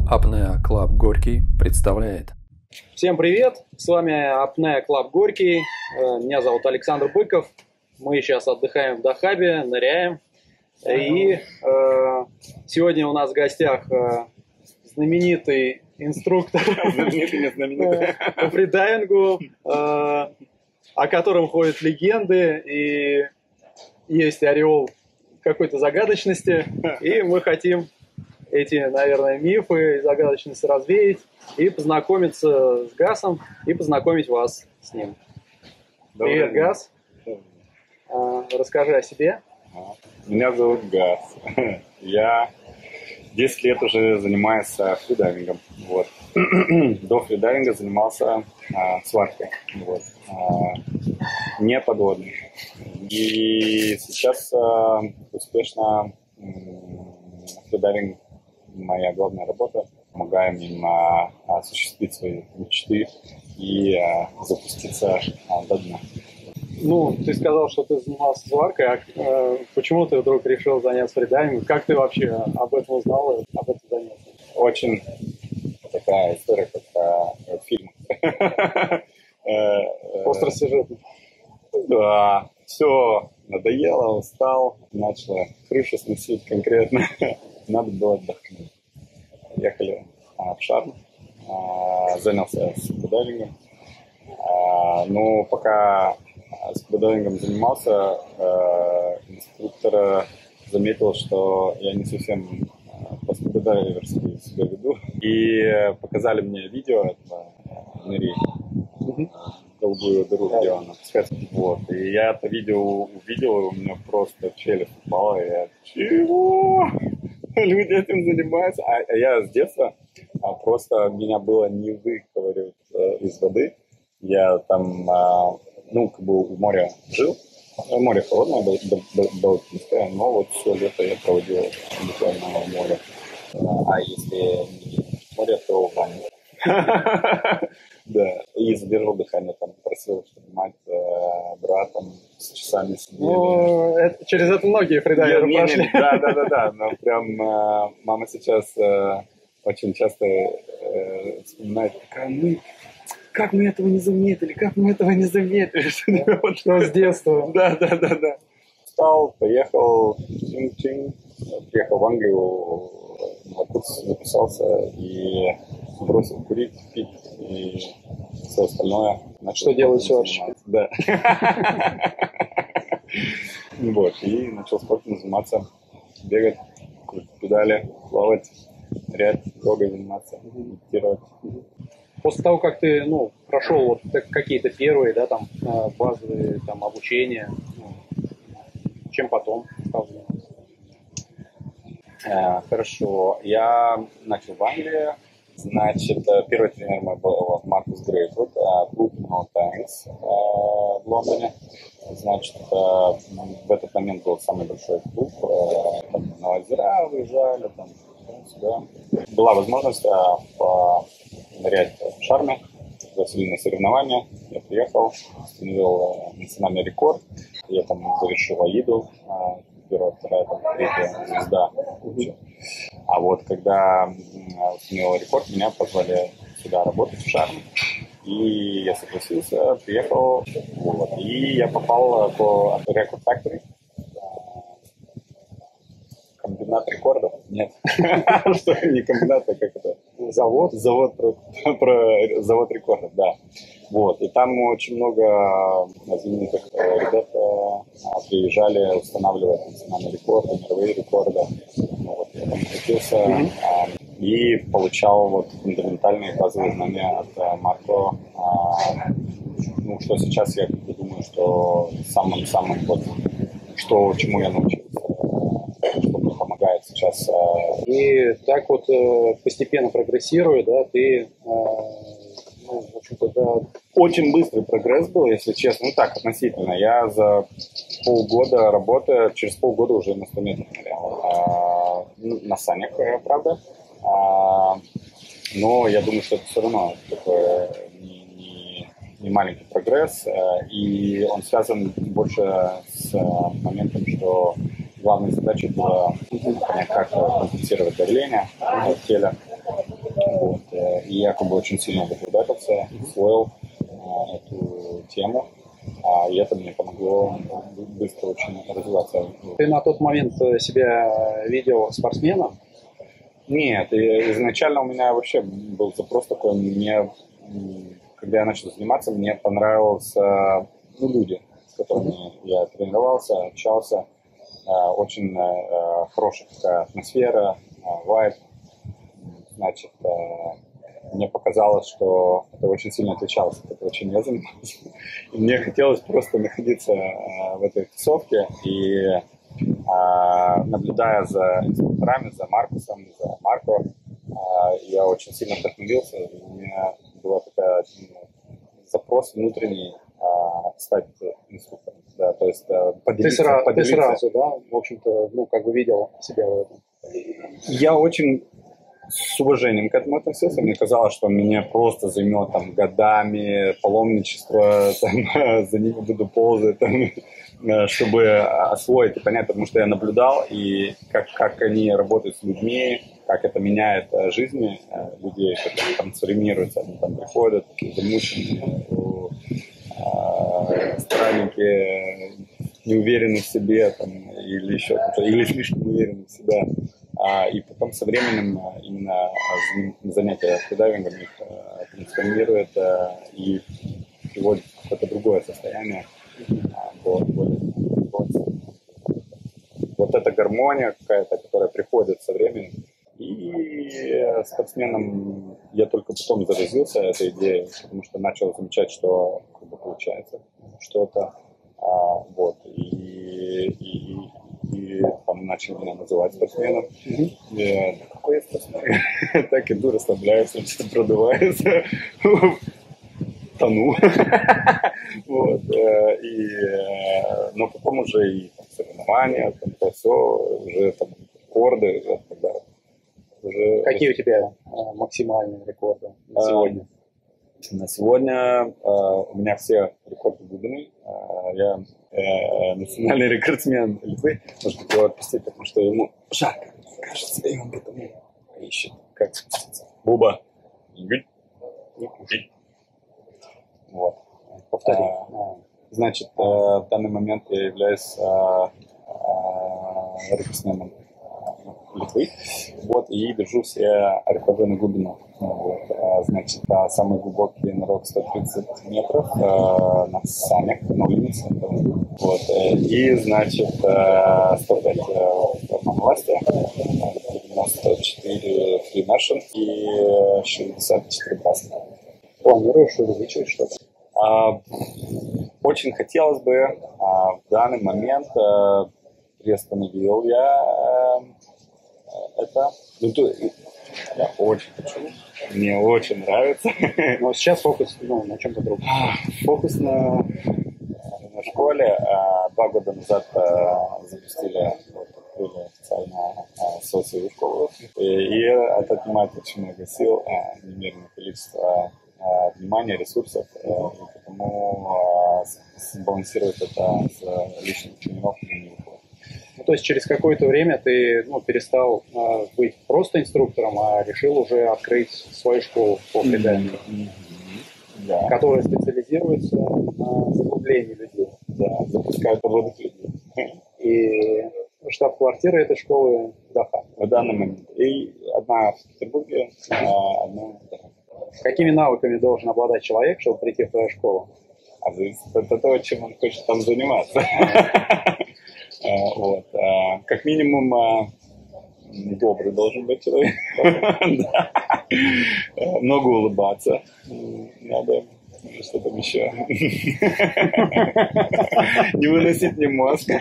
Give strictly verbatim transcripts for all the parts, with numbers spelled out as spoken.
Apnea Club Горький представляет. Всем привет, с вами Apnea Club Горький, меня зовут Александр Быков, мы сейчас отдыхаем в Дахабе, ныряем, и э, сегодня у нас в гостях э, знаменитый инструктор по фридайвингу, о котором ходят легенды, и есть ореол какой-то загадочности, и мы хотим эти, наверное, мифы и загадочности развеять и познакомиться с Гасом, и познакомить вас с ним. Добрый Привет, день. Гас. А, расскажи о себе. Меня зовут Гас. Я десять лет уже занимаюсь фридайвингом. Вот. До фридайвинга занимался а, сваркой. Вот. А, не подводной. И сейчас а, успешно м, фридайвинг моя главная работа. Помогаем им а, осуществить свои мечты и а, запуститься а, до дна. Ну, ты сказал, что ты занимался сваркой, а э, почему ты вдруг решил заняться фридайвингом? Как ты вообще об этом узнал и об этом занялся? Очень такая история, как а, в фильмах. Остросюжетный. Да, все, надоело, устал, начала крышу сносить конкретно. Надо было отдохнуть. Ехали а, в Шарм, а, занялся скудайвингом. А, ну, пока скудайвингом занимался, а, инструктор заметил, что я не совсем по-скудайверски себя веду. И показали мне видео этого Нери, голубую дыру, где он опускается. Вот. И я это видео увидел, и у меня просто челюсть упала. И я, чего? Люди этим занимаются. А, а я с детства а, просто меня было не выковыривать э, из воды. Я там, а, ну, как бы у моря жил. Море холодное, Балтийское, но вот все лето я проводил буквально в море. А если не море, то в ванне. Да, и задержал дыхание, там просил, чтобы мать, брат там с часами сидели. Ну, это, через это многие фридайверы не, прошли. Не, не, да, да, да, да, но прям мама сейчас очень часто вспоминает, как мы, как мы этого не заметили, как мы этого не заметили. Что с детства. Да, да, да, да. Встал, поехал, чин-чин, приехал в Англию, на курс записался и бросил курить, пить и все остальное. Что делают сварщики. Да. Вот, и начал спортом заниматься, бегать, крутить педали, плавать, нырять, йогой заниматься, медитировать. После того, как ты, ну, прошел вот какие-то первые, да, там, базовые, там, обучения, ну, чем потом стал заниматься? Э, хорошо. Я начал в Англии. Значит, первый тренер мой был Маркус Грейфуд, клуб No Thanks в Лондоне. Значит, в этот момент был самый большой клуб. Там на озера выезжали, там, сюда. Была возможность нырять в Шарме, пригласили на соревнования. Я приехал, установил национальный рекорд. Я там завершил Аиду, первая, вторая, там, третья звезда. А вот когда установил рекорд, меня позвали сюда работать в Шарм. И я согласился, приехал. Вот, и я попал по Record Factory. Комбинат рекордов? Нет. Что, не комбинат, а как это? Завод? Завод, про, про завод рекордов, да. Вот, и там очень много знаменитых ребят приезжали устанавливать национальные рекорды, мировые рекорды. Вот, я там крутился mm-hmm. а, и получал вот фундаментальные базовые знания от Марко. А, ну, что сейчас я думаю, что самым-самым вот, что, чему я научился. Что мне помогает сейчас. И так вот постепенно прогрессируя, да, ты, ну, в общем-то, да... Очень быстрый прогресс был, если честно, ну так, относительно. Я за полгода работы, через полгода уже на сто метров нырял. А, на санях, правда. А, но я думаю, что это все равно такой не, не, не маленький прогресс, и он связан больше с моментом, что главной задачей было понять, как компенсировать давление в теле. и я как бы очень сильно вдохновился, усвоил а, эту тему, а, и это мне помогло быстро очень развиваться. Ты на тот момент себя видел спортсменом? Нет, и изначально у меня вообще был запрос такой, мне, когда я начал заниматься, мне понравился, ну, люди, с которыми я тренировался, общался, очень хорошая такая атмосфера, вайб, значит, мне показалось, что это очень сильно отличалось от этого, чем я занимался. И мне хотелось просто находиться в этой тусовке и, наблюдая за инструкторами, за Маркусом, за Марко, я очень сильно вдохновился. И у меня был такой запрос внутренний стать инструктором. Да, то есть поделиться, ты, сразу, поделиться. ты сразу, да, в общем-то, ну, как бы видел себя в этом? Я очень с уважением к этому относился. Мне казалось, что меня просто займет там годами паломничество, там, за ними буду ползать, там, чтобы освоить и понять, потому что я наблюдал, и как, как они работают с людьми, как это меняет жизни людей, которые трансформируются, они там приходят, замученные, странники, неуверенные в себе, там, или еще что-то, или слишком уверенные в себе. А, и потом со временем именно занятия фридайвингом их трансформирует а, и приводит в какое-то другое состояние. А, более, более, вот эта гармония какая-то, которая приходит со временем. И спортсменом я только потом заразился этой идеей, потому что начал замечать, что как бы, получается что-то. А, вот, и, и, и там начали меня называть спортсменом. Mm-hmm. И, да какой я спортсмен? Так иду, расслабляюсь, что-то продувается, тону. Вот, и, но потом уже и там, соревнования, там, то все, уже там рекорды, уже, тогда, уже... Какие у тебя максимальные рекорды на сегодня? На сегодня э, у меня все рекорды глубины. Э, я э, национальный рекордсмен Литвы. Может быть, его отпустить, потому что ему жарко, кажется, и он поэтому ищет, как спуститься. Буба. Вот. Повтори. А, значит, э, в данный момент я являюсь э, э, рекордсменом Литвы, вот, и держу все рекорды на глубину. Вот, значит, самый глубокий нырок сто тридцать метров э, на санях, на улице. Вот, и, значит, сто пять в монопласте, девяносто четыре фримешн и шестьдесят четыре браска. Планируешь увеличить что-то? А, очень хотелось бы а, в данный момент а, приостановил я а, это. Ну, то, я очень хочу. Мне очень нравится. Но сейчас фокус ну, на чем-то другом. Фокус на, на школе. А, два года назад а, запустили, вот, открыли официально а, свою школу. И, и это отнимает очень много сил, а, немеренное количество а, внимания, ресурсов. А, и потому а, сбалансировать это с личными тренировками не выходит. Ну, то есть через какое-то время ты ну, перестал э, быть просто инструктором, а решил уже открыть свою школу по фридайвингу, mm-hmm. да. которая специализируется на заглублении людей. Да, запускают водных людей. И штаб-квартира этой школы в Дахабе. В данный момент. И одна в Петербурге, а одна в Дахабе. Какими навыками должен обладать человек, чтобы прийти в твою школу? А зависит от того, чем он хочет там заниматься. Вот. Как минимум, добрый должен быть человек. Много улыбаться. Надо, что там еще. Не выносить мне мозг.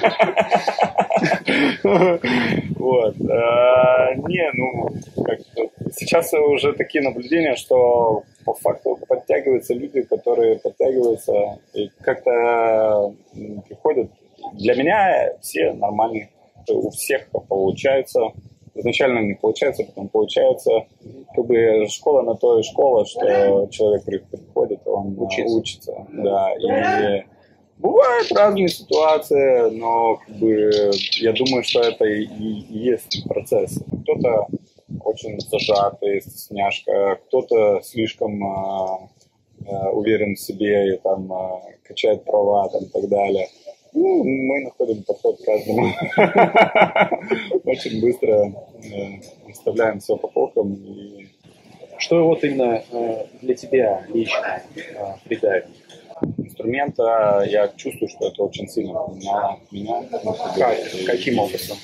Вот. Не, ну, сейчас уже такие наблюдения, что по факту подтягиваются люди, которые подтягиваются и как-то приходят. Для меня все нормальные. У всех получается. Изначально не получается, потом получается. Как бы школа на то и школа, что человек приходит, он учится. учится да. И бывают разные ситуации, но как бы, я думаю, что это и, и есть процесс. Кто-то очень зажатый, стесняшка, кто-то слишком э, уверен в себе и там э, качает права там, и так далее. Ну, мы находим подход к каждому. Очень быстро вставляем все по полкам. И... Что вот именно для тебя лично фридайвинг? Инструмента, я чувствую, что это очень сильно поменяло меня. Как? Каким образом?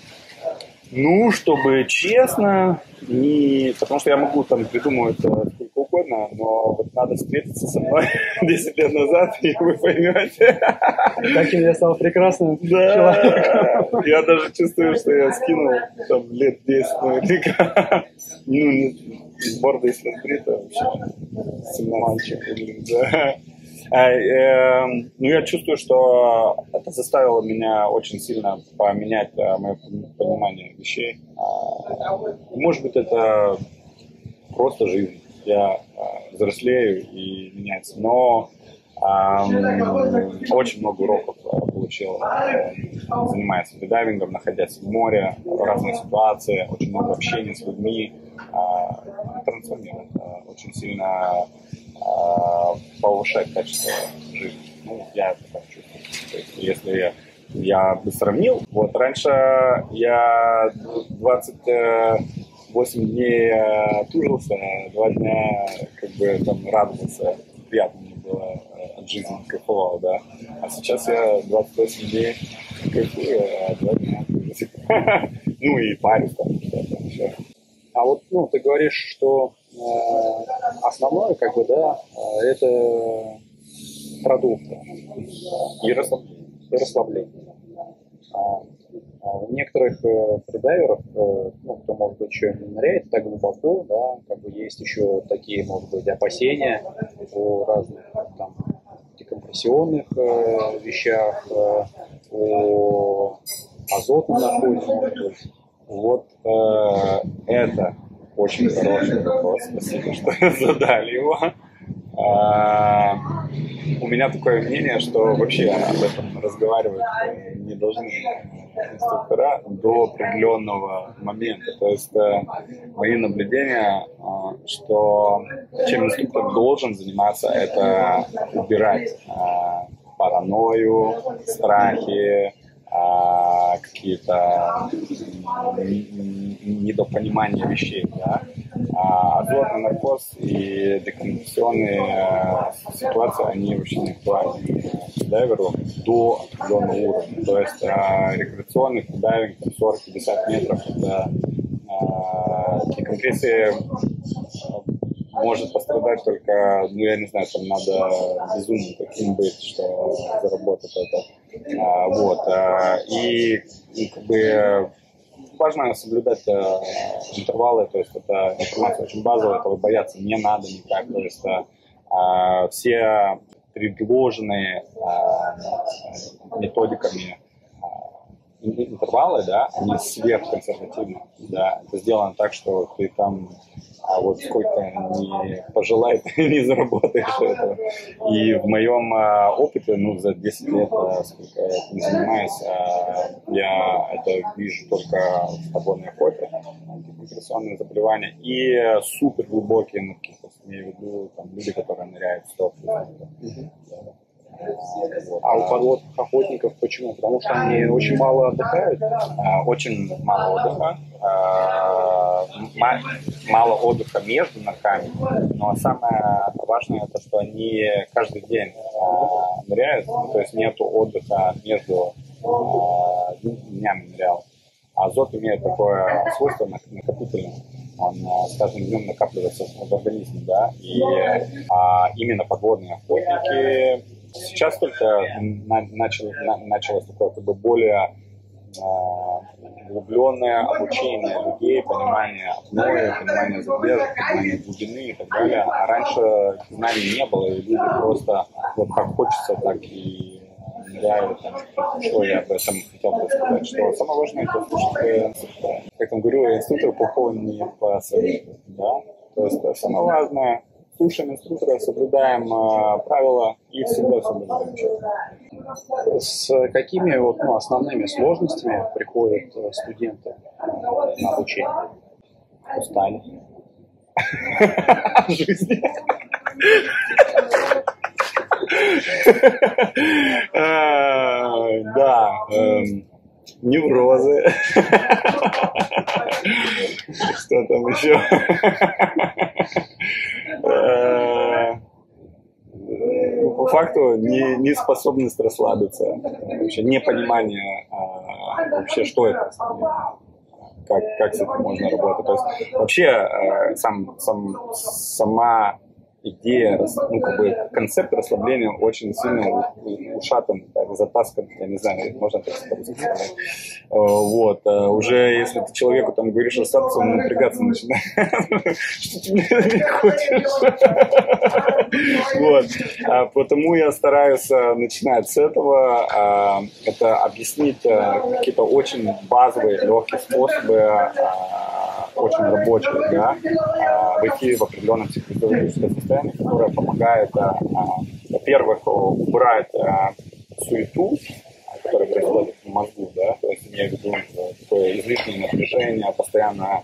Ну, чтобы честно, не... потому что я могу там придумывать сколько угодно, но вот надо встретиться со мной десять лет назад, и вы поймете. Каким я стал прекрасным да. человеком. Я даже чувствую, что я скинул там лет десять наверняка. Ну, не... борда, если отбрита, вообще семнадцать. Да. А, э, ну, я чувствую, что это заставило меня очень сильно поменять а, мое понимание вещей. А, может быть, это просто жизнь. Я а, взрослею и меняется. Но а, очень много уроков а, получил, а, занимаясь фридайвингом, находясь в море, в разные ситуации, очень много общения с людьми. А, трансформирует а, очень сильно. Повышать качество жизни. Ну, я это так чувствую. То есть, если я, я бы сравнил, вот раньше я двадцать восемь дней тужился, два дня как бы там радовался, приятно мне было от жизни, кайфовал, да. А сейчас я двадцать восемь дней кайфую, а два дня тужусь. Ну и парюсь там, что-то еще. А вот, ну, ты говоришь, что э, основное, как бы, да, э, это продукт и расслабление. И расслабление. А, а у некоторых э, фридайверов, э, ну, кто, может быть, еще не ныряет так глубоко, да, как бы есть еще такие, может быть, опасения о разных там декомпрессионных э, вещах, э, о азотном находе, может быть. Вот э, это очень хороший вопрос. Спасибо, что задали его. А, у меня такое мнение, что вообще об этом разговаривать не должны инструктора до определенного момента. То есть э, мои наблюдения, э, что чем инструктор должен заниматься, это убирать э, паранойю, страхи, какие-то недопонимания вещей, да. А азотный наркоз и декомпрессионные ситуации, они вообще не актуальны дайверу до определенного уровня. То есть а, рекреационный дайвинг сорок-пятьдесят метров, это а, декомпрессия может пострадать только, ну я не знаю, там надо безумным таким быть, что заработать это. А, вот. А, и, и как бы важно соблюдать а, интервалы, то есть это информация очень базовая, этого бояться не надо никак. То есть а, все предложенные а, методиками интервалы, да, они сверхконсервативны, да, это сделано так, что ты там, а вот сколько не пожелает, не заработаешь этого. И в моем а, опыте, ну, за десять лет, а, сколько я этим занимаюсь, а, я это вижу только в подводной охоте, декомпрессионные заболевания, и супер глубокие нырки, то есть имею в виду там, люди, которые ныряют в стоп. Вот. А у подводных охотников почему? Потому что они очень мало отдыхают? Очень мало отдыха. Мало отдыха между нырками. Но самое важное, это что они каждый день ныряют. То есть нет отдыха между днями нырял. А азот имеет такое свойство накопительное. Он с каждым днем накапливается в организме. Да? И а, именно подводные охотники сейчас только начал, началось такое как бы более э, углубленное обучение людей, понимание апноэ, понимание задержек, понимание глубины и так далее. А раньше знаний не было, и люди просто вот как хочется, так и ныряют. Что я об этом хотел бы сказать, что самое важное это слушать инструктора. Как я говорю, инструктор плохого не посоветует, да? То есть самое важное, слушаем инструктора, соблюдаем э, правила и всегда все будет замечательно. С какими вот, ну, основными сложностями приходят студенты на обучение? Устали. Жизни. Да. Неврозы. Что там еще? По факту не, не способность расслабиться, вообще непонимание а, вообще, что это, как, как с этим можно работать. То есть вообще а, сам, сам, сама идея, ну, как бы концепт расслабления очень сильно ушатан, так, затаскан, я не знаю, можно так сказать. Вот. Уже если ты человеку там говоришь расслабиться, он напрягаться начинает. Что ты мне хочешь? Вот. Потому я стараюсь начинать с этого. Это объяснить какие-то очень базовые, легкие способы, очень рабочие, да, войти в определенное психологическое состояние, которое помогает, во-первых, убрать суету, которая происходит в мозгу, да, то есть я веду такое излишнее напряжение, постоянно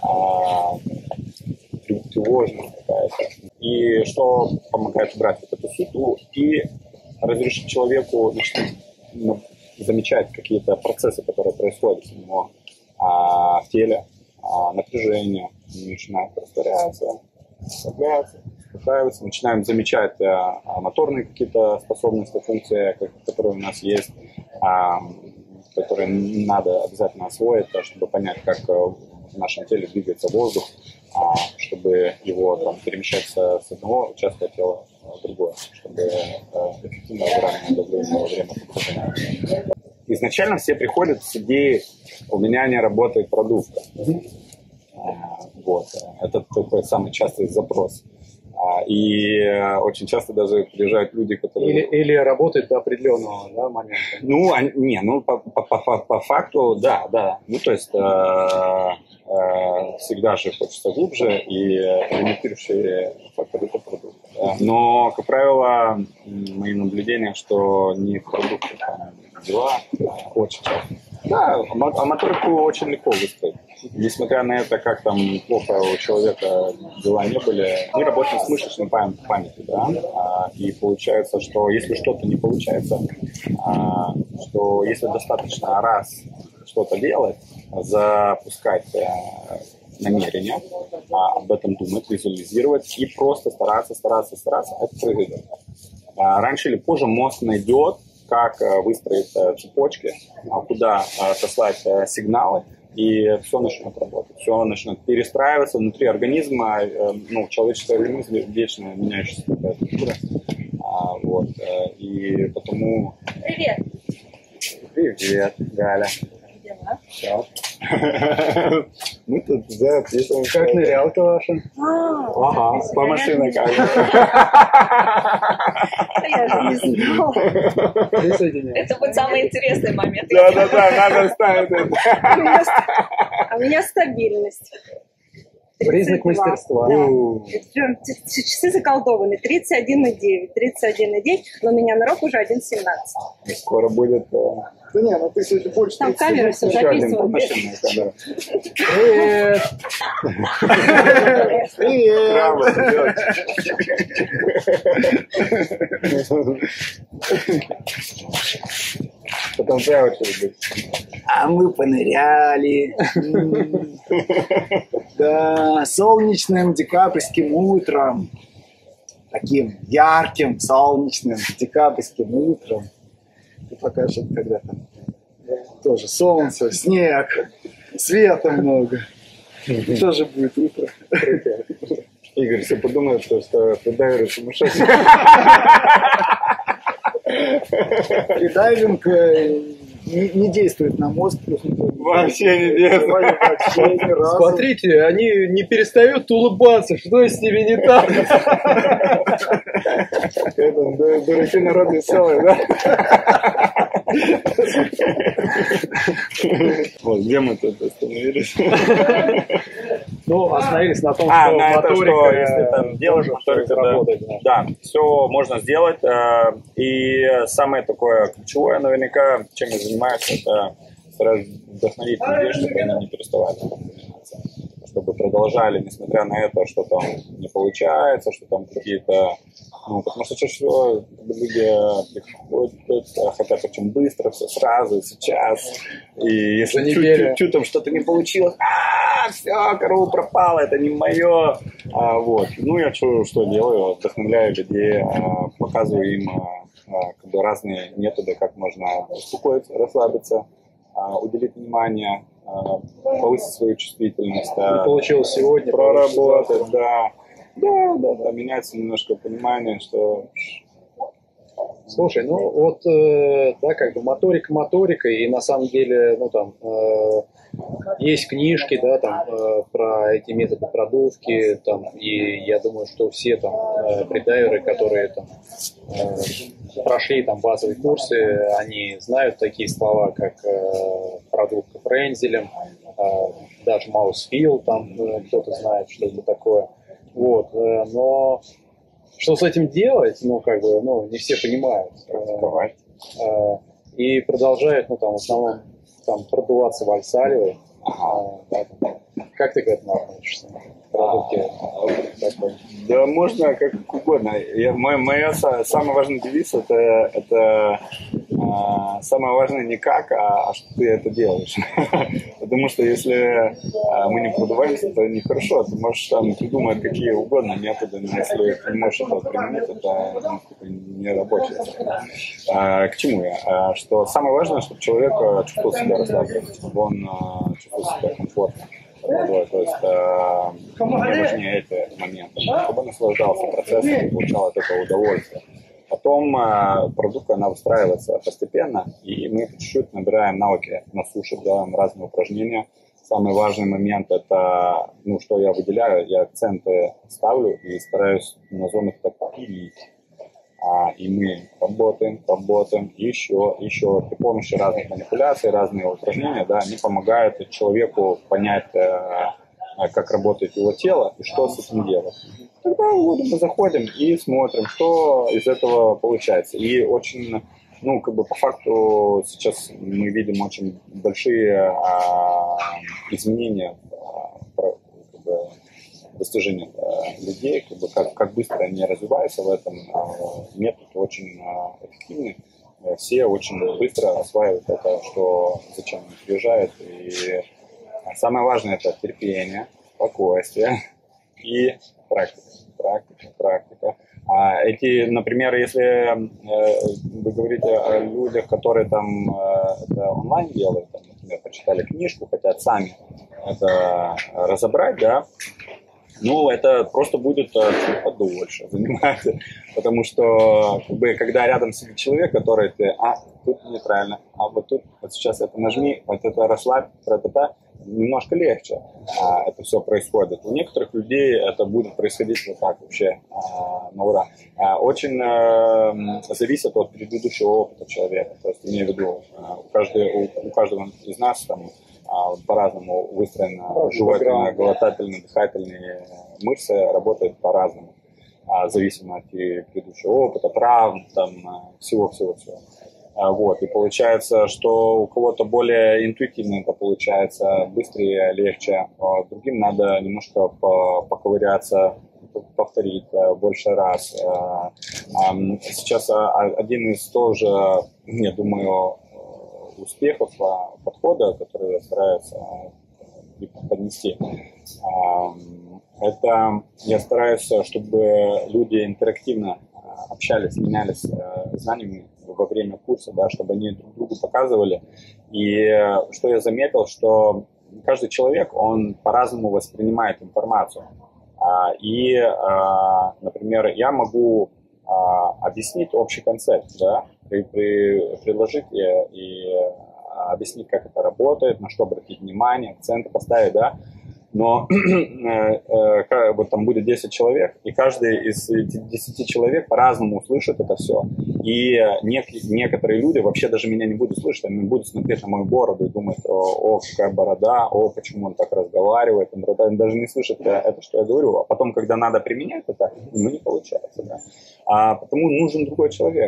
тревожность какая-то. И что помогает убрать вот эту суету и разрешить человеку, значит, замечать какие-то процессы, которые происходят у него в теле, напряжение, начинает растворяться, расслабляться, успокаиваться, начинаем замечать а, моторные какие-то способности, функции, которые у нас есть, а, которые надо обязательно освоить, чтобы понять, как в нашем теле двигается воздух, а, чтобы его там, перемещаться с одного участка тела в другое, чтобы а, эффективно выравнивать давление во время погружения. Изначально все приходят с идеей: у меня не работает продувка. Вот. Это такой самый частый запрос. И очень часто даже приезжают люди, которые... Или, или работают до определенного, да, момента. Ну, они, не, ну, по, по, по, по факту, да, да. Ну, то есть э, э, всегда же хочется глубже, и лимитирующий фактор — это продукт. Да. Но, как правило, мои наблюдения, что не в продукте там дела, очень часто. Да, а моторику очень легко выстроить. Несмотря на это, как там плохо у человека дела не были, мы работаем с мышечной памятью, да, и получается, что если что-то не получается, что если достаточно раз что-то делать, запускать намерение, об этом думать, визуализировать и просто стараться, стараться, стараться, это произойдет. Раньше или позже мозг найдет, как выстроить цепочки, куда послать сигналы, и все начнет работать, все начнет перестраиваться внутри организма. Ну, человеческий организм вечно меняющаяся такая структура. А, вот, и потому... Привет! Привет, Галя. Дела? Все. Мы тут записываем. Как нырялка ваша? Ага, по машине как. Я же не знала. Присоединяйтесь. Это будет самый интересный момент. Да-да-да, надо ставить это. А у меня стабильность. Признак мастерства. Да. Это прям часы заколдованы. тридцать один и девять. тридцать один и девять, но у меня на рог уже один семнадцать. Скоро будет... Да не, ну ты сегодня больше... Там камера все Еще один записывает. машинная камера. Привет! Привет! Правда, делать. Потом твоя очередь будет. А мы поныряли. Да, солнечным декабрьским утром. Таким ярким, солнечным декабрьским утром. И покажет когда-то. Тоже солнце, снег, света много. И тоже будет утро. Игорь все подумает, что, что фридайверы сумасшедшие. Фридайвинг э, не, не действует на мозг. Вообще не действует. Вообще ни разу. Смотрите, они не перестают улыбаться. Что с ними не так? Это дураки народ веселый, да? Вот, где мы тут остановились? Ну, остановились на том, А, что на это, что моторика, если там делаешь моторику, да, работать. Да. да, все можно сделать. И самое такое ключевое, наверняка, чем я занимаюсь, это стараюсь вдохновить людей, чтобы они не переставали заниматься, чтобы продолжали, несмотря на это, что там не получается, что там какие-то... Ну, потому что чаще всего люди приходят, хотят очень быстро, все сразу, сейчас. И если чуть-чуть там что-то не получилось, а все, корова пропала, это не мое. А, вот. Ну, я что, что делаю? Вдохновляю людей, а, показываю им а, как бы разные методы, как можно успокоиться, расслабиться, а, уделить внимание, а, повысить свою чувствительность. Не получилось сегодня, проработать, да. Да, да, да, меняется немножко понимание, что... Слушай, ну вот, э, да, как бы моторика моторикой, и на самом деле, ну там, э, есть книжки, да, там, э, про эти методы продувки, там, и я думаю, что все там э, фридайверы, которые там э, прошли там базовые курсы, они знают такие слова, как э, продувка френзелем, э, даже маусфил, там э, кто-то знает, что это такое. Вот, но что с этим делать, ну, как бы, ну, не все понимают. И продолжают, ну, там, в основном, там, продуваться вальсалевой. Как ты к этому относишься? Да, можно как угодно. Я, мой, моя самый важный девиз это, это а, самое важное не как, а, а что ты это делаешь. Потому что если а, мы не продуваемся, это нехорошо. Ты можешь там придумать какие угодно методы, но если ты не можешь это применить, это ну, не рабочее. А, к чему я? А, что самое важное, чтобы человек чувствовал себя расслабленно, чтобы он а, чувствовал себя комфортно. Вот, то есть э, мне важнее эти моменты, чтобы он наслаждался процессом и получал от этого удовольствие. Потом э, продукция, она выстраивается постепенно, и мы чуть-чуть набираем навыки на суше, делаем разные упражнения. Самый важный момент – это, ну, что я выделяю, я акценты ставлю и стараюсь на зонах так пилить. А, и мы работаем, работаем, еще, еще при помощи разных манипуляций, разные упражнения, да, они помогают человеку понять, э, как работает его тело и что с этим делать. Тогда вот мы заходим и смотрим, что из этого получается. И очень, ну, как бы по факту сейчас мы видим очень большие а, изменения а, как бы, достижения э, людей, как, бы, как, как быстро они развиваются в этом. Э, метод очень э, эффективный. Э, все очень быстро осваивают это, что зачем они приезжают. И самое важное – это терпение, спокойствие и практика. Практика, практика. А эти, например, если э, вы говорите о людях, которые там э, это онлайн делают, там, например, почитали книжку, хотят сами это разобрать, да, ну, это просто будет чуть подольше занимать, потому что, как бы, когда рядом сидит человек, который ты, а, тут неправильно, а вот тут, вот сейчас это нажми, вот это расслабь, тра-та-та, немножко легче а, это все происходит. У некоторых людей это будет происходить вот так вообще, а, на ура. А, очень а, зависит от предыдущего опыта человека, то есть, имею в виду, а, у, каждого, у, у каждого из нас там а, по-разному выстроена жевательная, глотательная, дыхательные мышцы работают по-разному, а, зависимо от предыдущего опыта, травм, там, всего-всего-всего. А, вот, и получается, что у кого-то более интуитивно это получается, быстрее, легче, а другим надо немножко поковыряться, повторить больше раз. Сейчас один из тоже, я думаю, успехов подхода, который я стараюсь поднести, это я стараюсь, чтобы люди интерактивно общались, менялись знаниями во время курса, да, чтобы они друг другу показывали. И что я заметил, что каждый человек, он по-разному воспринимает информацию. И, например, я могу объяснить общий концепт, да, при, при, предложить и, и объяснить, как это работает, на что обратить внимание, акценты поставить, да. Но э, вот там будет десять человек, и каждый из десяти человек по-разному услышит это все. И нек некоторые люди вообще даже меня не будут слышать, они будут смотреть на мою бороду и думать, о, о какая борода, о, почему он так разговаривает. Они даже не слышат это, что я говорю. А потом, когда надо применять это, ну, не получается. Да? А потому нужен другой человек.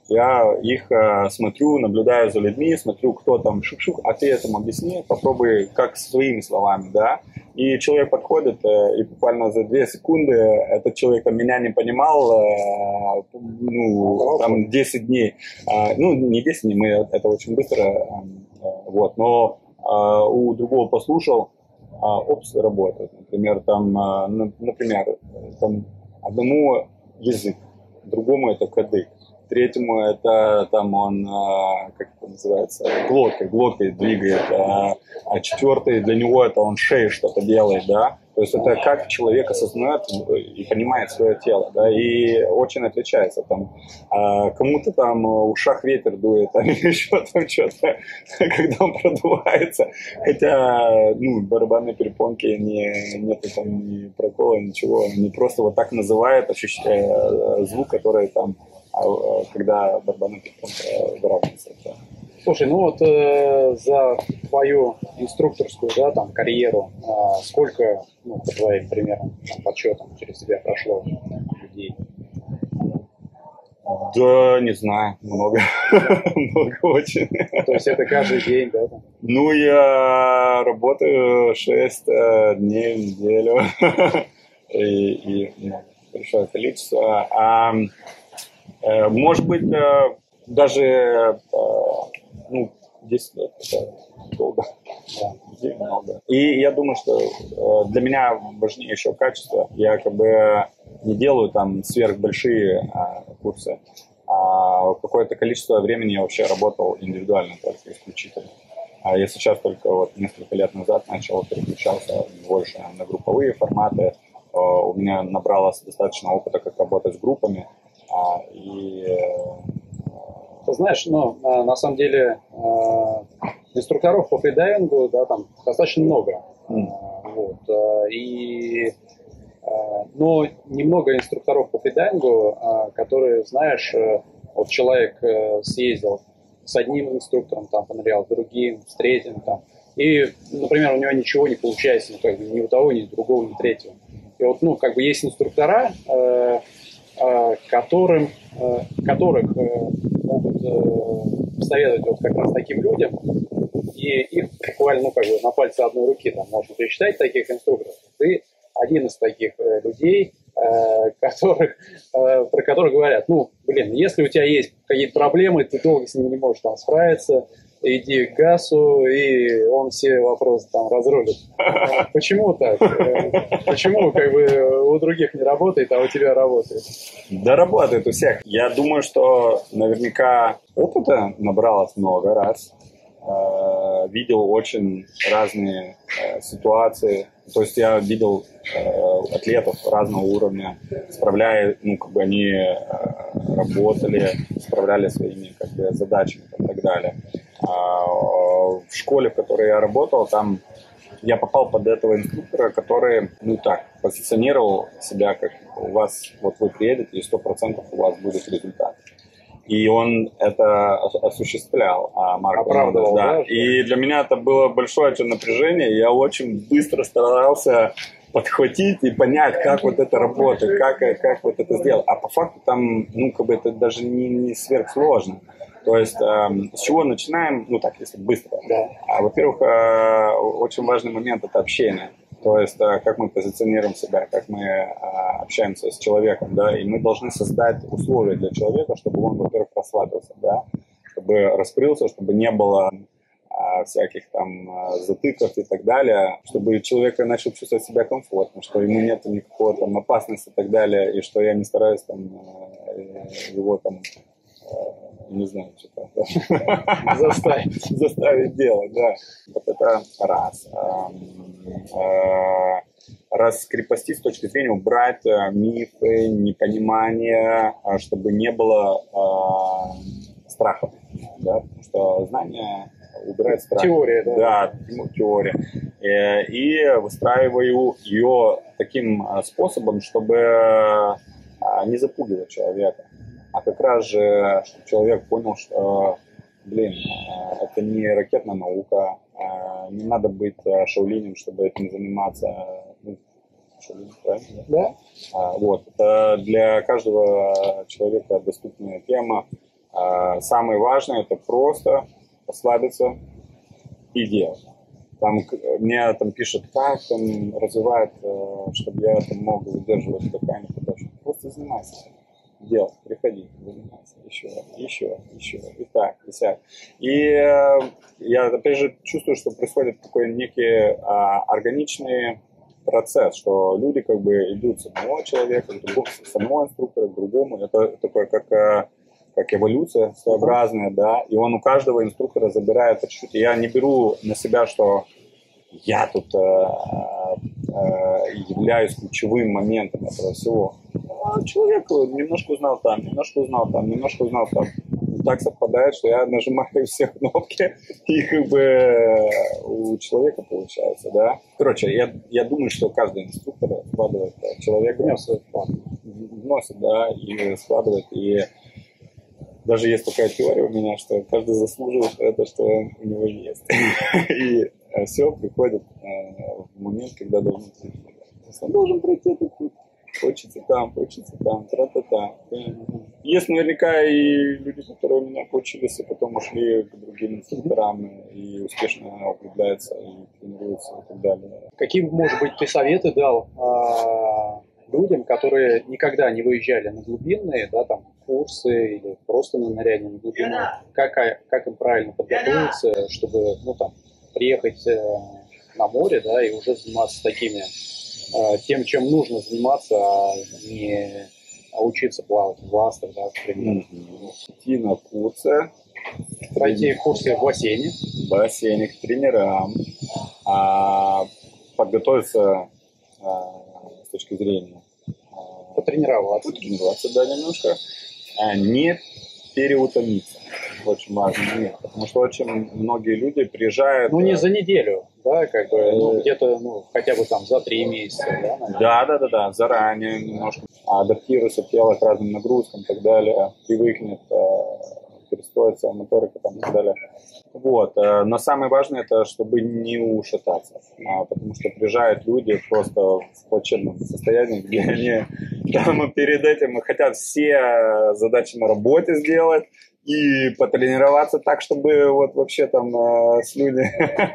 Я их э, смотрю, наблюдаю за людьми, смотрю, кто там шук-шук, а ты этому объясни, попробуй как своими словами, да. И человек подходит, э, и буквально за две секунды этот человек меня не понимал, э, ну, там десять дней. Э, ну, не десять дней, мы это очень быстро, э, вот, но э, у другого послушал, э, опс, работает. Например, там, э, например, там одному язык, другому это кадык. Третьему это там он, как это называется, глоткой, глоткой двигает, а, а четвертый для него это он шеей что-то делает, да. То есть это как человек осознает и понимает свое тело, да, и очень отличается. Там, а, кому-то там в ушах ветер дует, а еще там что-то, когда он продувается. Хотя, ну, барабанные перепонки, не, нету там ни прокола, ничего. Они просто вот так называют ощущение, звук, который там, когда барабанная перепонка выравнивается. Слушай, ну вот э, за твою инструкторскую, да, там, карьеру, э, сколько, ну, по твоим примерам, там, подсчетам через тебя прошло людей? Да, не знаю, много. Много очень. То есть это каждый день, да? Там? Ну, я работаю шесть дней в неделю. И, и ну, большое количество. А, э, может быть, э, даже э, ну, десять лет это долго. Да, много. И я думаю, что э, для меня важнее еще качество. Я как бы не делаю там сверхбольшие э, курсы. А какое-то количество времени я вообще работал индивидуально, только исключительно. А я сейчас только вот несколько лет назад начал переключаться больше на групповые форматы. У меня набралось достаточно опыта, как работать с группами. И... Ты знаешь, ну, на самом деле инструкторов по фридайвингу, да, там достаточно много. Mm. Вот. И... Но немного инструкторов по фридайвингу, которые, знаешь, вот человек съездил с одним инструктором, там, понырял, с другим, с третьим, там, и, например, у него ничего не получается, ну, как бы, ни у того, ни у другого, ни у третьего. И вот, ну, как бы есть инструктора, э, э, которым, э, которых э, могут э, советовать вот как раз таким людям, и их буквально, ну, как бы на пальце одной руки там можно пересчитать таких инструкторов. Ты один из таких э, людей, э, которых, э, про которых говорят, ну, блин, если у тебя есть какие-то проблемы, ты долго с ними не можешь там справиться, иди к Гасу, и он все вопросы там разрулит. Почему так? Почему как бы у других не работает, а у тебя работает? Да работает у всех. Я думаю, что наверняка опыта набралось много раз. Видел очень разные ситуации. То есть я видел атлетов разного уровня, справляя, ну, как бы они работали, справлялись своими как бы задачами и так далее. В школе, в которой я работал, там я попал под этого инструктора, который, ну так, позиционировал себя как у вас, вот вы приедете, и сто процентов у вас будет результат. И он это осуществлял, Марк Оправдывал, да. да? И для меня это было большое очень напряжение. Я очень быстро старался подхватить и понять, как вот это работает, как, как вот это сделать. А по факту там, ну, как бы это даже не, не сверхсложно. То есть э, с чего начинаем, ну так, если быстро. Да. А, во-первых, э, очень важный момент – это общение. То есть э, как мы позиционируем себя, как мы э, общаемся с человеком, да, и мы должны создать условия для человека, чтобы он, во-первых, расслабился, да, чтобы раскрылся, чтобы не было э, всяких там э, затыков и так далее, чтобы человек начал чувствовать себя комфортно, что ему нет никакой там опасности и так далее, и что я не стараюсь там э, его там не знаю, что-то да. заставить, заставить делать, да. Вот это раз. Раскрепостить с точки зрения убрать мифы, непонимание, чтобы не было страха, да, потому что знание убирает страх. Теория, да. Да, теория. И выстраиваю ее таким способом, чтобы не запугивать человека. А как раз же, чтобы человек понял, что, блин, это не ракетная наука, не надо быть шаолинем, чтобы этим заниматься. Ну, шаолинь, правильно? Да. Вот. Это для каждого человека доступная тема. А самое важное это просто расслабиться и делать. Там, мне там пишут, как там развивает, чтобы я там мог выдерживать дыхание. Просто занимайся. Делай, приходи, занимайся. Еще, еще, еще. И так, и сяк. И э, я опять же чувствую, что происходит такой некий а, органичный процесс, что люди как бы идут с одного человека, к другому, с одного инструктора к другому. Это такое как... как эволюция своеобразная, да, и он у каждого инструктора забирает по чуть-чуть. Я не беру на себя, что я тут э, э, являюсь ключевым моментом этого всего. А человек немножко узнал там, немножко узнал там, немножко узнал там. И так совпадает, что я нажимаю все кнопки, и как бы у человека получается, да. Короче, я, я думаю, что каждый инструктор складывает человека, вносит, вносит, да, и складывает, и даже есть такая теория у меня, что каждый заслуживает это, что у него есть. И все приходит в момент, когда должен прийти. Он должен пройти этот путь. Хочется там, хочется там, тра-та-та. Есть наверняка и люди, которые у меня поучились, и потом ушли к другим инструкторам, и успешно укрепляются, и тренируются, и так далее. Какие, может быть, ты советы дал а, людям, которые никогда не выезжали на глубинные, да, там, курсы или просто на ныряние на глубину? Как, как им правильно подготовиться, чтобы, ну, там, приехать э, на море, да, и уже заниматься такими, э, тем, чем нужно заниматься, а не а учиться плавать в ластах, да, например. Идти на курсы. Пройти курсы в бассейне. В бассейне к тренерам. А, подготовиться а, с точки зрения а, потренироваться. Потренироваться, да, немножко. А, не переутомиться. Очень важно. Нет, потому что очень многие люди приезжают... Ну, не за неделю, да, как бы, ну, где-то, ну, хотя бы там за три месяца, да, наверное. Да, да, да, да, заранее немножко адаптируется тело к разным нагрузкам и так далее, привыкнет, перестроится моторика там и так далее. Вот, но самое важное это, чтобы не ушататься, потому что приезжают люди просто в плачевном состоянии, где они там перед этим хотят все задачи на работе сделать, и потренироваться так, чтобы вот вообще там э, слюни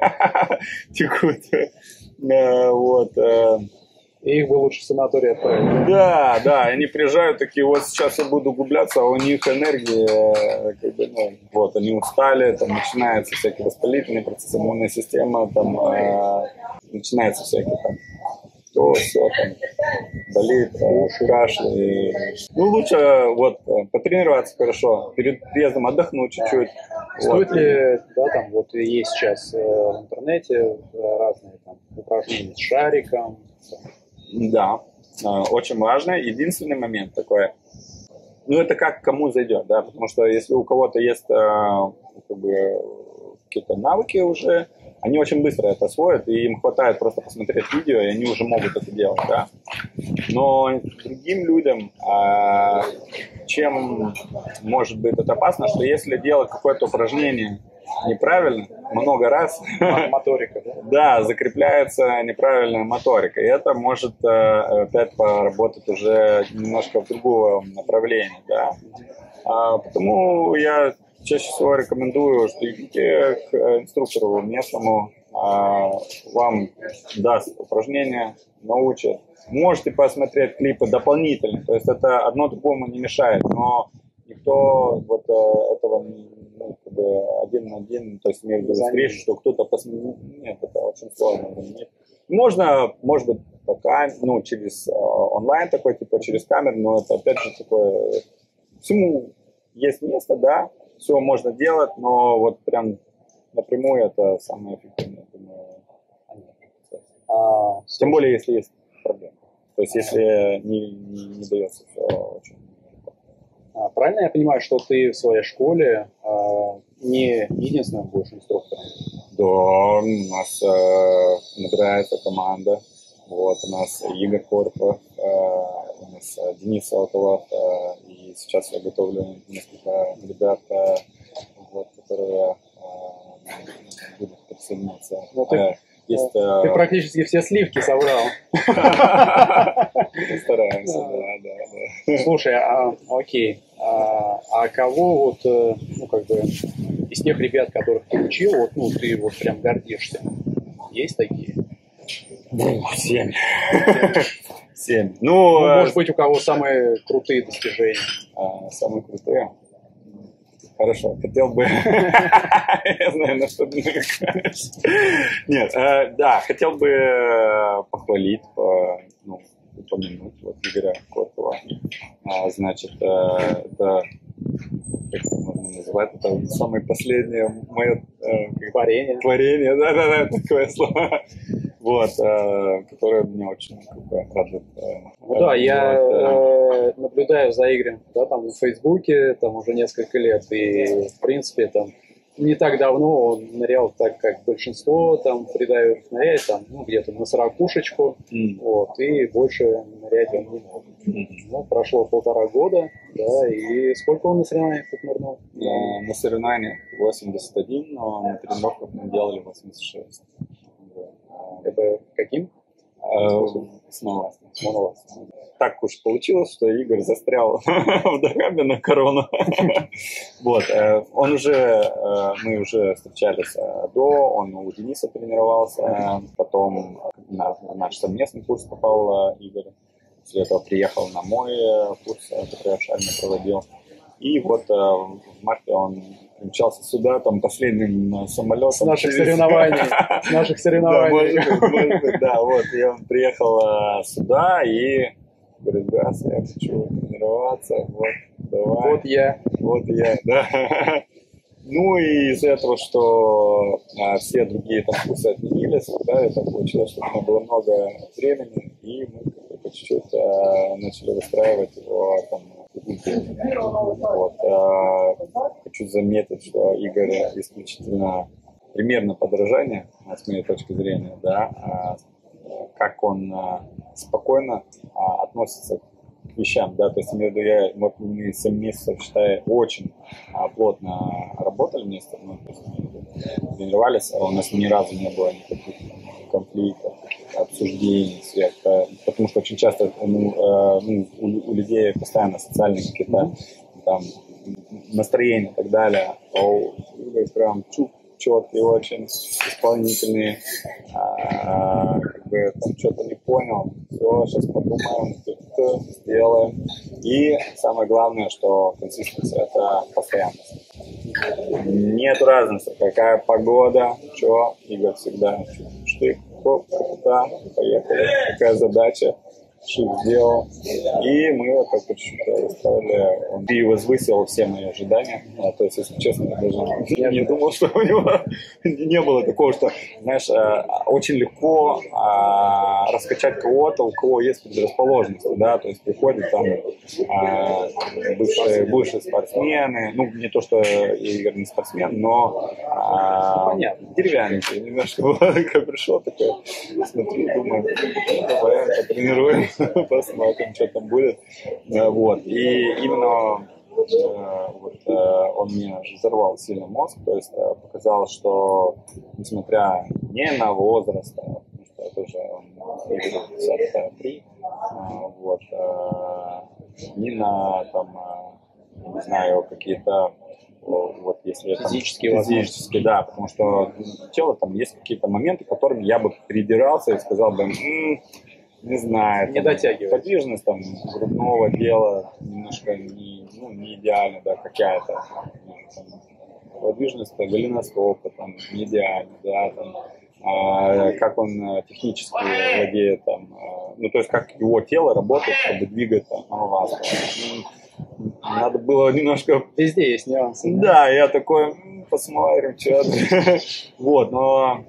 текут. Э, вот. Э. И их бы лучше в санаторий отправить. Да, да, они приезжают такие, вот сейчас я буду углубляться, а у них энергии, э, как бы, ну, вот, они устали, там начинаются всякие воспалительные процессы, иммунная система, там э, начинается всякие там, то все там болит, кашель. Ну, лучше вот потренироваться хорошо, перед приездом отдохнуть чуть-чуть. Стоит вот. ли, да, там вот есть сейчас э, в интернете разные там упражнения с шариком. Да, э, очень важно. Единственный момент такой, ну, это как кому зайдет, да, потому что если у кого-то есть э, как бы, какие-то навыки уже, они очень быстро это освоят, и им хватает просто посмотреть видео, и они уже могут это делать, да. Но другим людям, а, чем может быть это опасно, что если делать какое-то упражнение неправильно, много раз, моторика, да? Да, закрепляется неправильная моторика, и это может опять поработать уже немножко в другом направлении, да. А, потому я чаще всего рекомендую, что идите к инструктору местному, вам даст упражнения, научит. Можете посмотреть клипы дополнительно, то есть это одно другому не мешает, но никто вот этого ну, как бы один на один, то есть имеет в виду встречу, что кто-то посмотрит. Нет, это очень сложно. Можно, может быть, пока, ну, через онлайн такой, типа через камеру, но это опять же такое, всему есть место, да, все можно делать, но вот прям напрямую это самое эффективное, думаю. А, Тем более, если есть проблемы. То есть, если не, не, не дается все очень. А, правильно я понимаю, что ты в своей школе а, не единственным будешь инструктором? Да, у нас э, набирается команда. Вот, у нас Игорь Корпов, э, у нас Денис Салтовов, э, и сейчас я готовлю несколько ребят, э, вот, которые э, будут присоединяться. Ну, ты... э, есть... Ты практически все сливки собрал. Стараемся, да, да, да. Слушай, а, окей, а, а кого вот, ну, как бы, из тех ребят, которых ты учил, вот, ну, ты вот прям гордишься? Есть такие? Семь. Семь. Ну, Ну, может быть, у кого самые крутые достижения? а, самые крутые. Хорошо, хотел бы... Я знаю, на что ты намекаешь. Нет, э, да, хотел бы похвалить, по, ну, упомянуть вот Игоря Котова. А, значит, э, это, как это можно назвать, это самое последнее мое э, Творение. Творение, да-да-да, такое слово. Вот, э, которое меня очень как бы радует. Э, ну, да, я вот, э, э, наблюдаю за Игорем, да, там на Фейсбуке, там уже несколько лет, и в принципе там не так давно он нырял так, как большинство там фридайверов ныряет, там, ну, где-то на сорокушечку, mm. вот, и больше нырять он не мог. Mm. Ну, прошло полтора года, да, и сколько он на соревнованиях тут нырнул? На, на соревнованиях восемьдесят один, но на тренировках мы делали восемьдесят шесть. Это каким? Снова. Снова. Так уж получилось, что Игорь застрял в Дахабе на корону. Вот. Он уже, мы уже встречались до, он у Дениса тренировался, потом на наш совместный курс попал Игорь. После этого приехал на мой курс, который я в Шарме проводил. И вот в марте он примчался сюда, там, последним самолетом. С наших соревнований. С наших соревнований. Да, может, может быть, да, вот. И он приехал а, сюда и говорит, да, я хочу тренироваться, вот, давай. Вот я. Вот я, да. Ну и из-за этого, что а, все другие там курсы отменились, да, это получилось, что у меня было много времени, и мы по чуть-чуть а, начали выстраивать его там. Вот, а, хочу заметить, что Игорь исключительно примерно подражание, с моей точки зрения, да, а, как он а, спокойно а, относится к вещам, да, то есть я, вот мы семь месяцев, считаю, очень а, плотно работали вместе, ну, то есть мы тренировались, а у нас ни разу не было никаких конфликтов, обсуждений, свет, потому что очень часто ну, э, ну, у, у людей постоянно социальные какие-то там настроения и так далее, а у Игоря прям чук, четкий очень, исполнительный, а, как бы там что-то не понял, все, сейчас подумаем, что-то сделаем. И самое главное, что консистенция — это постоянность. Нет разницы, какая погода, что, Игорь всегда штык, хоп, да, поехали, какая задача, шик сделал. И мы вот так по чуть-чуть расставили. Он и возвысил все мои ожидания. А, то есть, если честно, я даже я не думал, что у него не было такого, что, знаешь, очень легко а, раскачать кого-то, у кого есть предрасположенность, да, то есть приходят там а, бывшие, бывшие спортсмены, ну, не то, что Игорь не спортсмен, но а, деревянненький, немножко пришел такой, смотри, думаю, давай потренируем. Посмотрим, что там будет. Вот. И именно вот, он мне взорвал сильно мозг, то есть показал, что несмотря не на возраст, потому что это уже пятьдесят три, вот, не на там, не знаю, какие-то вот если физические, там, физически, да, потому что у тела там есть какие-то моменты, которыми я бы придирался и сказал бы, м-м, не знаю, не дотягивает. Подвижность там грудного дела немножко не, ну, не идеально, да, какая-то. Там, подвижность голеностопа там не идеально, да, там, а, как он технически владеет, там, а, ну, то есть как его тело работает, чтобы двигать там, вас. Надо было немножко... Везде есть нюансы. Да, я такой, посмотрим, что. Вот, но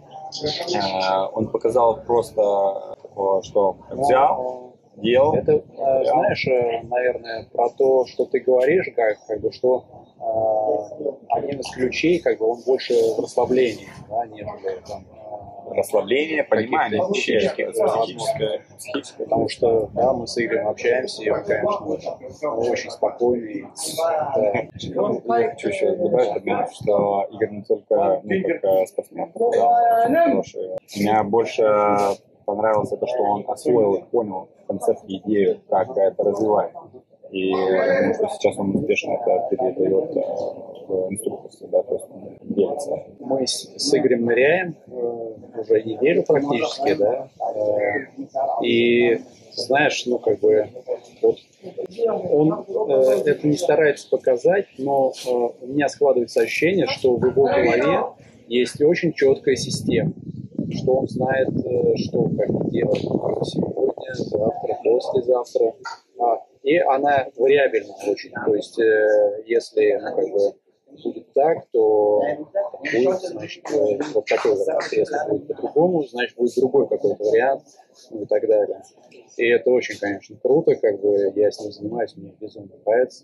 он показал просто, что взял, делал. Это, знаешь, наверное, про то, что ты говоришь, как, как бы, что э, один из ключей, как бы, он больше в расслаблении, да, нежели там, расслабления, понимания вещей, психическое, психическое. Потому что, да, мы с Игорем общаемся, и он, конечно, очень спокойный. Да. Я хочу еще добавить, подметить, что Игорь не только ну, как спортсмен, да, очень хороший. Меня больше понравилось это, что он освоил и понял концепт, идею, как это развивать. И я думаю, что сейчас он успешно это передает э, в инструкторство, да, то есть он делится. Мы с, с Игорем ныряем э, уже неделю практически, да, э, и знаешь, ну как бы вот он э, это не старается показать, но э, у меня складывается ощущение, что в его голове есть очень четкая система, что он знает, э, что как делать сегодня, завтра, послезавтра. А, и она вариабельна очень. То есть, э, если ну, как бы, будет так, то будет, значит, э, вот такой вариант. Если будет по-другому, значит, будет другой какой-то вариант, ну и так далее. И это очень, конечно, круто, как бы я с ним занимаюсь, мне безумно нравится.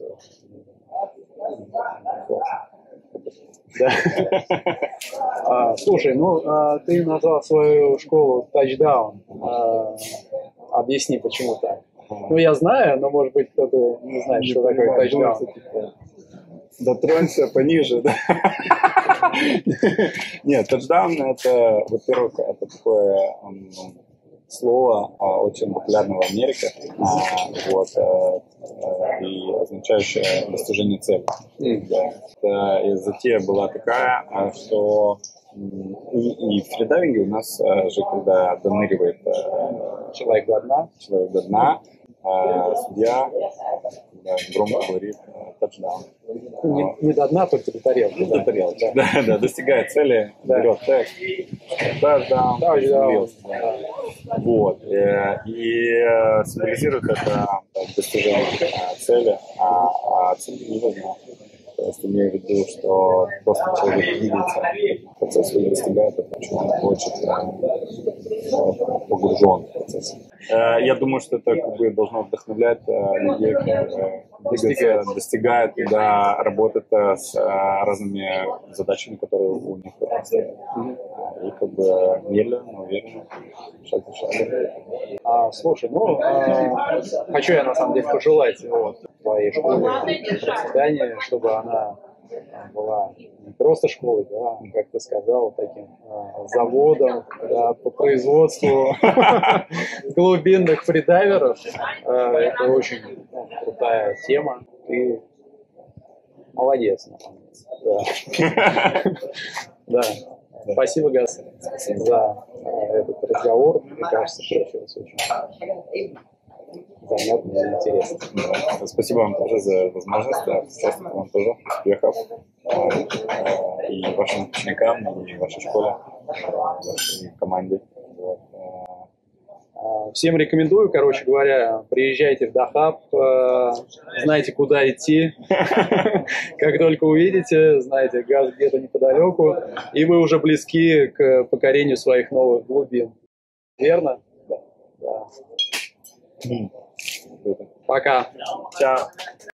Классно. Да. А, слушай, ну а, ты назвал свою школу Touchdown. А, объясни, почему так. Ну, я знаю, но, может быть, кто-то не знает, не что такое тачдаун. Типа... Дотронься пониже, да? Нет, тачдаун — это, во-первых, это такое слово очень популярное в Америке, вот, и означающее достижение цели. И затея была такая, что и, и в фридайвинге у нас же, когда доныривает человек до дна, человек до дна, а судья громко говорит тачдаун. Не, не до дна, только до тарелки. До тарелки, да. Да, да, достигает цели, да. Берет тег, тачдаун, тачдаун. Вот. И символизирует это достижение цели, а, а цели не важно. То есть имею в виду, что просто человек двигается, процесс его достигает, это очень он хочет, погружен в процесс. Я думаю, что это как бы должно вдохновлять людей, которые двигаются, достигают, да, работают с разными задачами, которые у них стоят. И как бы медленно, но уверенно, шаг за шагом. А, слушай, ну, а, хочу я на самом деле пожелать вот, твоей школе процветания, чтобы она была не просто школой, да, как ты сказал, таким а, заводом, да, по производству глубинных фридайверов. Это очень ну, крутая тема. Ты молодец, на самом деле. Да. Спасибо, Газ, за этот разговор. Мне кажется, получилось очень занятно и интересно. Да. Спасибо вам тоже за возможность, да, участвовать вам тоже, успехов и вашим ученикам, и вашей школе, и команде. Вот. Всем рекомендую, короче говоря, приезжайте в Дахаб, знаете, куда идти. Как только увидите, знаете, Газ где-то неподалеку, и вы уже близки к покорению своих новых глубин. Верно? Да. Да. Пока. Чао.